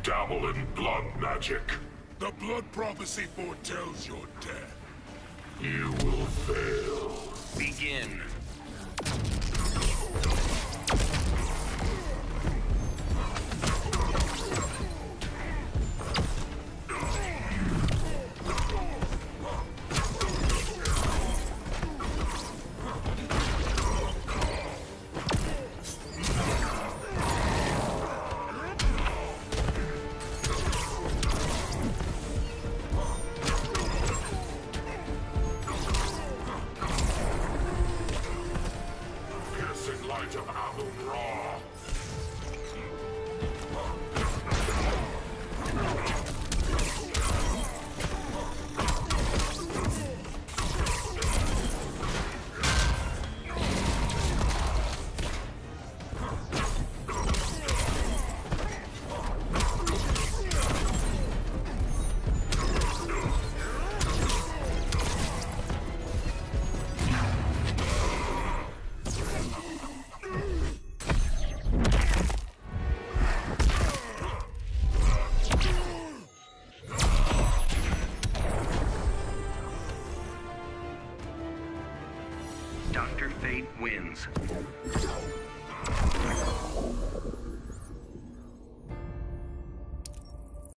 dabble in blood magic. The blood prophecy foretells your death. You will fail. Begin. Piercing light of Amun-Ra. Dr. Fate wins.